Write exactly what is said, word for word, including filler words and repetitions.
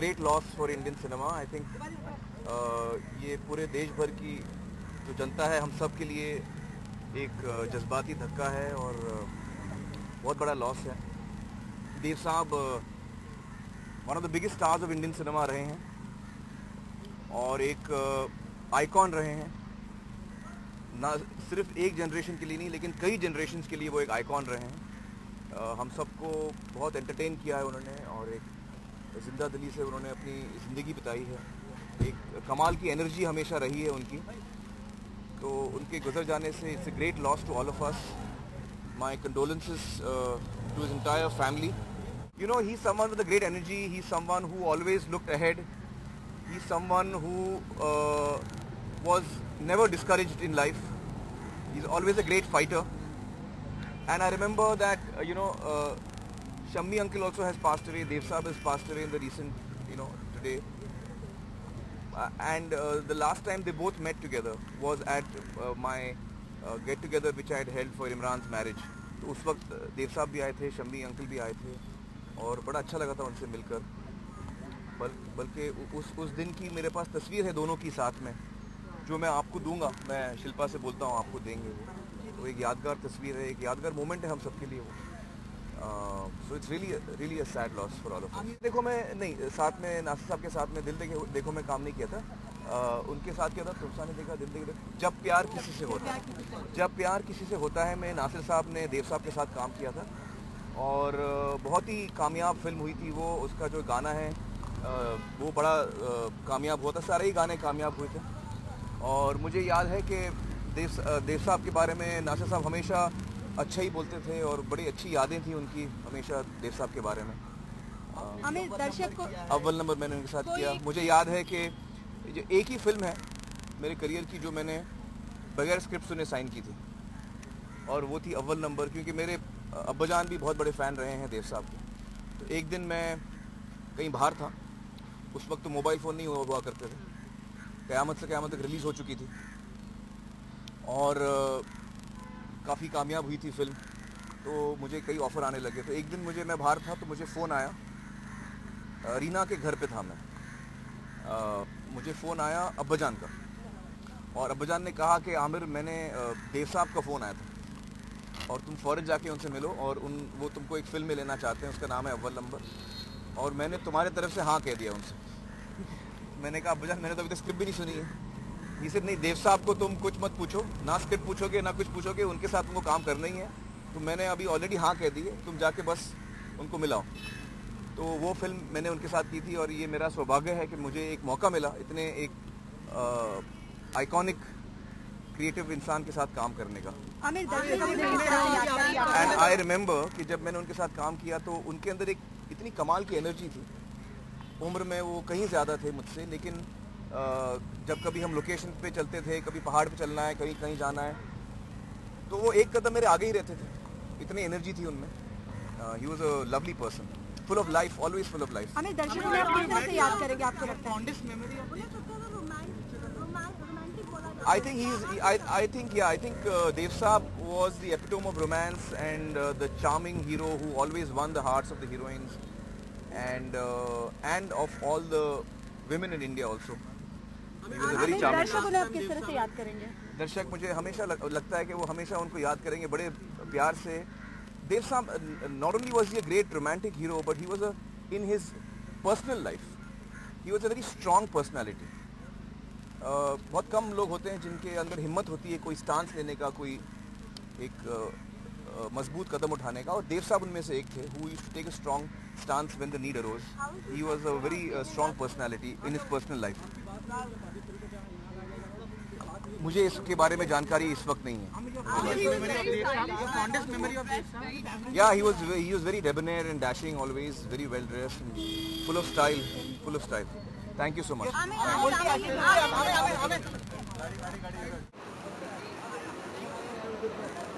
Great loss for Indian cinema. I think ये पूरे देश भर की जो जनता है, हम सब के लिए एक जज्बाती धक्का है और बहुत बड़ा लॉस है। देव साहब one of the biggest stars of Indian cinema रहे हैं और एक आइकॉन रहे हैं, ना सिर्फ एक जनरेशन के लिए नहीं लेकिन कई जनरेशन के लिए वो एक आइकॉन रहे हैं। uh, हम सबको बहुत एंटरटेन किया है उन्होंने और एक जिंदा दिली से उन्होंने अपनी ज़िंदगी बिताई है। एक कमाल की एनर्जी हमेशा रही है उनकी, तो उनके गुजर जाने से it's a great loss to all of us. My condolences to his entire family. You know, he's someone with a great energy. He's someone who always looked ahead. He's someone who uh, was never discouraged in life. He's always a great fighter. And I remember that, uh, you know, uh, Shammi uncle also has passed away. Dev Saab has passed away in the recent, you know, today. Uh, and uh, the last time they both met together was at uh, my uh, get-together which I had held for Imran's marriage. तो उस वक्त देव साहब भी आए थे, Shammi uncle भी आए थे और बड़ा अच्छा लगा था उनसे मिलकर। बल बल्कि उस उस दिन की मेरे पास तस्वीर है दोनों की साथ में, जो मैं आपको दूंगा। मैं शिल्पा से बोलता हूँ, आपको देंगे वो। वो एक यादगार तस्वीर है, एक यादगार मोमेंट है हम सबके लिए वो। So it's really really a sad loss for all of us. देखो, मैं नहीं साथ में नासिर साहब के साथ में दिल देखो देखो मैं काम नहीं किया था। uh, उनके साथ किया था तुमसा ने देखा दिल देखा। जब प्यार किसी से होता है जब प्यार किसी से होता है मैं नासिर साहब ने देव साहब के साथ काम किया था और बहुत ही कामयाब फिल्म हुई थी वो। उसका जो गाना है वो बड़ा कामयाब हुआ था, सारे ही गाने कामयाब हुए थे। और मुझे याद है कि देव देव साहब के बारे में नासिर साहब हमेशा अच्छा ही बोलते थे और बड़ी अच्छी यादें थी उनकी हमेशा देव साहब के बारे में। हमें दर्शक को अव्वल नंबर मैंने उनके साथ किया। मुझे याद है कि जो एक ही फिल्म है मेरे करियर की जो मैंने बगैर स्क्रिप्ट सुने साइन की थी और वो थी अव्वल नंबर, क्योंकि मेरे अब्बाजान भी बहुत बड़े फ़ैन रहे हैं देव साहब के। तो एक दिन मैं कहीं बाहर था, उस वक्त तो मोबाइल फ़ोन नहीं हुआ हुआ करते थे, क़यामत से क़यामत तक रिलीज़ हो चुकी थी और काफ़ी कामयाब हुई थी फिल्म, तो मुझे कई ऑफ़र आने लगे। तो एक दिन मुझे मैं बाहर था तो मुझे फ़ोन आया, रीना के घर पे था मैं, आ, मुझे फ़ोन आया अब्बाजान का और अब्बाजान ने कहा कि आमिर मैंने देव साहब का फ़ोन आया था और तुम फ़ौरन जाके उनसे मिलो और उन वो तुमको एक फ़िल्म में लेना चाहते हैं, उसका नाम है अव्वल नंबर, और मैंने तुम्हारे तरफ से हाँ कह दिया उनसे। मैंने कहा अब्बाजान मैंने तो अभी तक स्क्रिप्ट भी नहीं सुनी है। ये सिर्फ नहीं, देव साहब को तुम कुछ मत पूछो, ना स्क्रिप्ट पूछोगे ना कुछ पूछोगे, उनके साथ तुमको काम करना ही है, तो मैंने अभी ऑलरेडी हाँ कह दी है, तुम जाके बस उनको मिलाओ। तो वो फिल्म मैंने उनके साथ की थी और ये मेरा सौभाग्य है कि मुझे एक मौका मिला इतने एक आइकॉनिक क्रिएटिव इंसान के साथ काम करने का। एंड आई रिमेंबर कि जब मैंने उनके साथ काम किया तो उनके अंदर एक इतनी कमाल की एनर्जी थी। उम्र में वो कहीं ज़्यादा थे मुझसे, लेकिन uh, जब कभी हम लोकेशन पे चलते थे, कभी पहाड़ पे चलना है, कहीं कहीं जाना है, तो वो एक कदम मेरे आगे ही रहते थे, इतनी एनर्जी थी उनमें। He was a lovely person, full of life, always full of life. हमें दर्शकों में किस तरह से याद करेंगे आपको लगता है? I think he's. I, I think yeah. I think uh, Dev Saab was the epitome of romance and uh, the charming hero who always won the hearts of the heroines and uh, and of all the women in India also. He was a very charming. दर्शक उन्हें आप किस तरह से याद करेंगे? दर्शक मुझे हमेशा लग, लगता है कि वो हमेशा उनको याद करेंगे बड़े प्यार से। Dev Saab not only was he a great romantic hero, but he was a in his personal life. He was a very strong personality. Uh, बहुत कम लोग होते हैं जिनके अंदर हिम्मत होती है कोई स्टांस लेने का, कोई एक uh, uh, मजबूत कदम उठाने का, और देव साहब उनमें से एक थे who used to take a strong stance when the need arose. He was a very uh, strong personality in his personal life. मुझे इसके बारे में जानकारी इस वक्त नहीं है। Yeah, he was he was very debonair and dashing, always very well dressed, and full of style, full of style. Thank you so much. Thank you.